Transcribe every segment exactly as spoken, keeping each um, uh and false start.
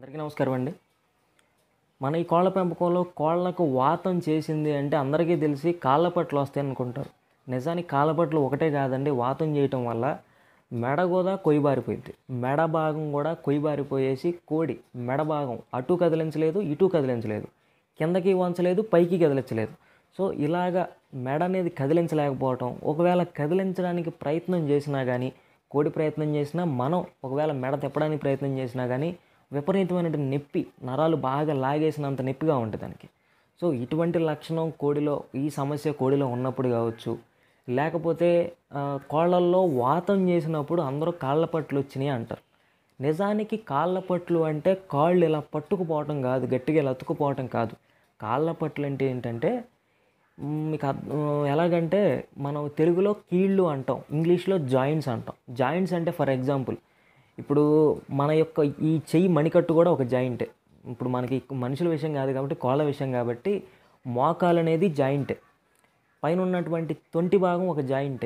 అందరికీ నమస్కారం అండి. మన ఈ కోళ్ళ పెంపకంలో కోళ్ళకు వాతం చేసింది అంటే అందరికీ తెలిసి కాళ్ళపట్లు వస్తాయి అనుకుంటారు. నిజానికి కాళ్ళపట్లు ఒకటే కాదండి, వాతం చేయటం వల్ల మెడ కూడా కొయ్యబారిపోయింది. మెడ భాగం కూడా కొయ్యబారిపోయేసి కోడి మెడ భాగం అటు కదిలించలేదు, ఇటు కదిలించలేదు, కిందకి వంచలేదు, పైకి కదిలించలేదు. సో ఇలాగా మెడ అనేది కదిలించలేకపోవటం, ఒకవేళ కదిలించడానికి ప్రయత్నం చేసినా కానీ, కోడి ప్రయత్నం చేసినా, మనం ఒకవేళ మెడ తిప్పడానికి ప్రయత్నం చేసినా కానీ విపరీతమైనటువంటి నొప్పి, నరాలు బాగా లాగేసినంత నొప్పిగా ఉంటుంది దానికి. సో ఇటువంటి లక్షణం కోడిలో, ఈ సమస్య కోడిలో ఉన్నప్పుడు కావచ్చు, లేకపోతే కోళ్ళల్లో వాతం చేసినప్పుడు అందరూ కాళ్ళ పట్లు వచ్చినాయి అంటారు. నిజానికి కాళ్ళ పట్లు అంటే కాళ్ళు ఇలా పట్టుకుపోవటం కాదు, గట్టిగా ఇలా అతుక్కుపోవటం కాదు. కాళ్ళ పట్లు అంటే ఏంటంటే మీకు ఎలాగంటే మనం తెలుగులో కీళ్ళు అంటాం, ఇంగ్లీష్లో జాయింట్స్ అంటాం. జాయింట్స్ అంటే ఫర్ ఎగ్జాంపుల్ ఇప్పుడు మన యొక్క ఈ చెయ్యి మణికట్టు కూడా ఒక జాయింటే. ఇప్పుడు మనకి మనుషుల విషయం కాదు కాబట్టి కోళ్ళ విషయం కాబట్టి మోకాలు అనేది జాయింటే, పైన ఉన్నటువంటి తొంటి భాగం ఒక జాయింటే,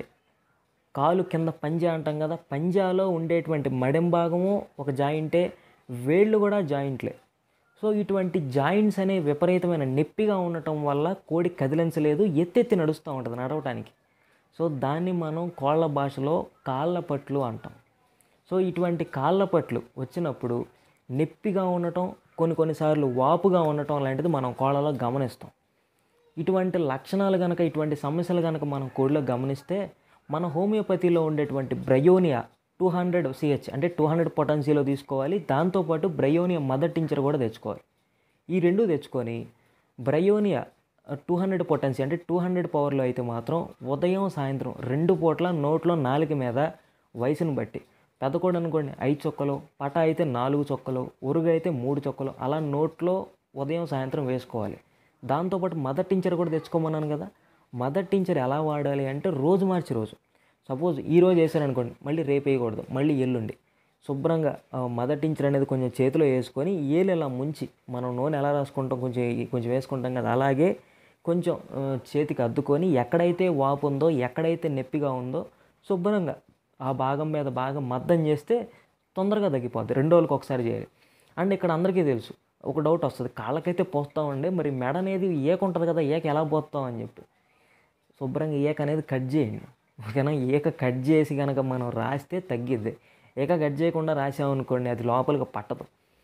కాలు కింద పంజా అంటాం కదా, పంజాలో ఉండేటువంటి మడెం భాగము ఒక జాయింటే, వేళ్ళు కూడా జాయింట్లే. సో ఇటువంటి జాయింట్స్ అనే విపరీతమైన నొప్పిగా ఉండటం వల్ల కోడి కదిలించలేదు, ఎత్తెత్తి నడుస్తూ ఉంటుంది నడవటానికి. సో దాన్ని మనం కోళ్ళ భాషలో కాళ్ళ పట్లు అంటాం. సో ఇటువంటి కాళ్ళ పట్లు వచ్చినప్పుడు నొప్పిగా ఉండటం, కొన్ని కొన్నిసార్లు వాపుగా ఉండటం లాంటిది మనం కోళ్ళలో గమనిస్తాం. ఇటువంటి లక్షణాలు కనుక, ఇటువంటి సమస్యలు కనుక మనం కోడిలో గమనిస్తే మన హోమియోపతిలో ఉండేటువంటి బ్రయోనియా టూ హండ్రెడ్ సిహెచ్ అంటే టూ హండ్రెడ్ పొటెన్సీలో తీసుకోవాలి. దాంతోపాటు బ్రయోనియా మదర్ టించర్ కూడా తెచ్చుకోవాలి. ఈ రెండు తెచ్చుకొని బ్రయోనియా టూ హండ్రెడ్ పొటెన్సీ అంటే టూ హండ్రెడ్ పవర్లో అయితే మాత్రం ఉదయం సాయంత్రం రెండు పూట్ల నోట్లో నాలుక మీద వయసును బట్టి, పెద్ద కోడి అనుకోండి ఐదు చొక్కలు, పట అయితే నాలుగు చొక్కలు, ఉరుగు అయితే మూడు చొక్కలు, అలా నోట్లో ఉదయం సాయంత్రం వేసుకోవాలి. దాంతోపాటు మదర్ టించర్ కూడా తెచ్చుకోమన్నాను కదా. మదర్ టించర్ ఎలా వాడాలి అంటే రోజు మార్చి రోజు, సపోజ్ ఈరోజు వేసారనుకోండి మళ్ళీ రేపు వేయకూడదు, మళ్ళీ ఎల్లుండి శుభ్రంగా మదర్ టించర్ అనేది కొంచెం చేతిలో వేసుకొని ఏలు ఇలా ముంచి, మనం నూనె ఎలా రాసుకుంటాం కొంచెం కొంచెం వేసుకుంటాం కదా, అలాగే కొంచెం చేతికి అద్దుకొని ఎక్కడైతే వాపు ఉందో, ఎక్కడైతే నొప్పిగా ఉందో శుభ్రంగా ఆ భాగం మీద బాగా మద్దం చేస్తే తొందరగా తగ్గిపోద్ది. రెండు రోజులకు ఒకసారి చేయాలి. అండ్ ఇక్కడ అందరికీ తెలుసు, ఒక డౌట్ వస్తుంది, కాళ్ళకైతే పోస్తామండి, మరి మెడ అనేది ఏక ఉంటుంది కదా, ఏక ఎలా పోస్తాం అని చెప్పి. శుభ్రంగా ఏక అనేది కట్ చేయండి, ఓకేనా. ఏక కట్ చేసి కనుక మనం రాస్తే తగ్గిద్ది. ఏక కట్ చేయకుండా రాసామనుకోండి అది లోపలికి పట్టదు.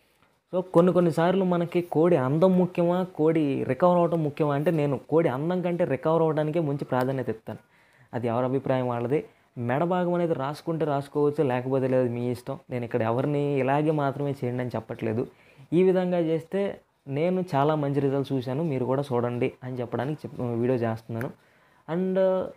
సో కొన్ని కొన్నిసార్లు మనకి కోడి అందం ముఖ్యమా, కోడి రికవర్ అవ్వడం ముఖ్యమా అంటే నేను కోడి అందం కంటే రికవర్ అవ్వడానికే మంచి ప్రాధాన్యత ఇస్తాను. అది ఎవరి అభిప్రాయం వాళ్ళది. మెడ భాగం అనేది రాసుకుంటే రాసుకోవచ్చు, లేకపోతే లేదు, మీ ఇష్టం. నేను ఇక్కడ ఎవరిని ఇలాగే మాత్రమే చేయండి అని చెప్పట్లేదు. ఈ విధంగా చేస్తే నేను చాలా మంచి రిజల్ట్స్ చూశాను, మీరు కూడా చూడండి అని చెప్పడానికి చెప్ వీడియో చేస్తున్నాను. అండ్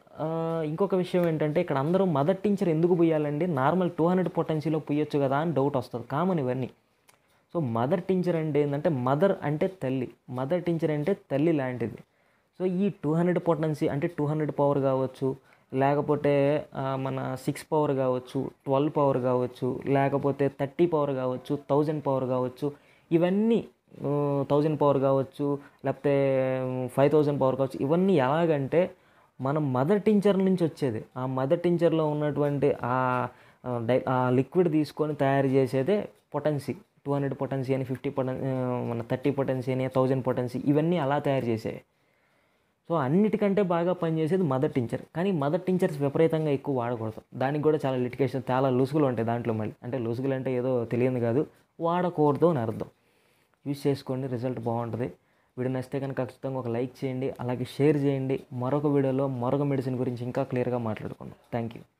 ఇంకొక విషయం ఏంటంటే ఇక్కడ అందరూ మదర్ టించర్ ఎందుకు పోయాలండి, నార్మల్ టూ హండ్రెడ్ పొటెన్సీలో పోయొచ్చు కదా అని డౌట్ వస్తుంది, కామన్ ఇవన్నీ. సో మదర్ టించర్ అంటే ఏంటంటే, మదర్ అంటే తల్లి, మదర్ టించర్ అంటే తల్లి లాంటిది. సో ఈ టూ హండ్రెడ్ పొటెన్సీ అంటే టూ హండ్రెడ్ పవర్ కావచ్చు, లేకపోతే మన సిక్స్ పవర్ కావచ్చు, ట్వెల్వ్ పవర్ కావచ్చు, లేకపోతే థర్టీ పవర్ కావచ్చు, థౌజండ్ పవర్ కావచ్చు, ఇవన్నీ థౌజండ్ పవర్ కావచ్చు, లేకపోతే ఫైవ్ థౌజండ్ పవర్ కావచ్చు, ఇవన్నీ ఎలాగంటే మనం మదర్ టించర్ నుంచి వచ్చేది. ఆ మదర్ టించర్లో ఉన్నటువంటి ఆ లిక్విడ్ తీసుకొని తయారు చేసేదే పొటెన్సీ. టూ హండ్రెడ్ పొటెన్సీ అని, ఫిఫ్టీ పొటెన్ మన థర్టీ పొటెన్సీ అని, థౌజండ్ పొటెన్సీ, ఇవన్నీ అలా తయారు చేసేవి. సో అన్నిటికంటే బాగా పనిచేసేది మదర్ టించర్. కానీ మదర్ టించర్స్ విపరీతంగా ఎక్కువ వాడకూడదు, దానికి కూడా చాలా లిటికేషన్, చాలా లొసుగులు ఉంటాయి దాంట్లో. మళ్ళీ అంటే లొసుగులు అంటే ఏదో తెలియదు కాదు, వాడకూడదు అని అర్థం. యూజ్ చేసుకోండి, రిజల్ట్ బాగుంటుంది. వీడియో నచ్చితే కనుక ఖచ్చితంగా ఒక లైక్ చేయండి, అలాగే షేర్ చేయండి. మరొక వీడియోలో మరొక మెడిసిన్ గురించి ఇంకా క్లియర్గా మాట్లాడుకుందాం. Thank you.